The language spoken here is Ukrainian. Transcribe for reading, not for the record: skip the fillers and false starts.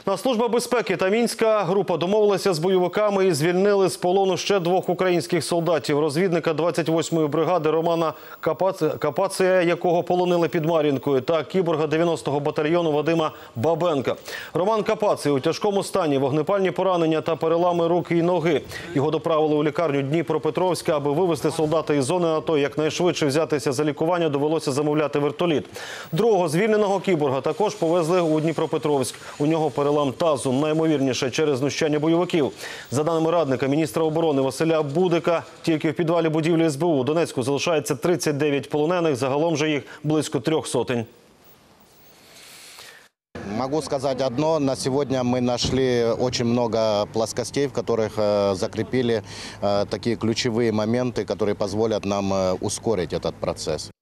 Служба безпеки та Мінська група домовилися з бойовиками і звільнили з полону ще 2 українських солдатів. Розвідника 28-ї бригади Романа Капація, якого полонили під Мар'їнкою, та кіборга 90-го батальйону Вадима Бабенка. Роман Капацій у тяжкому стані, вогнепальні поранення та перелами руки і ноги. Його доправили у лікарню Дніпропетровська. Аби вивезти солдата із зони АТО, якнайшвидше взятися за лікування, довелося замовляти вертоліт. Другого звільненого кіборга також повезли у Дніпропетровськ. У нього перелам тазу, найімовірніше через знущання бойовиків. За даними радника міністра оборони Василя Будика, тільки в підвалі будівлі СБУ у Донецьку залишається 39 полонених, загалом же їх близько 300. Могу сказать одно. На сегодня мы нашли очень много плоскостей, в которых закрепили такие ключевые моменты, которые позволят нам ускорить этот процесс.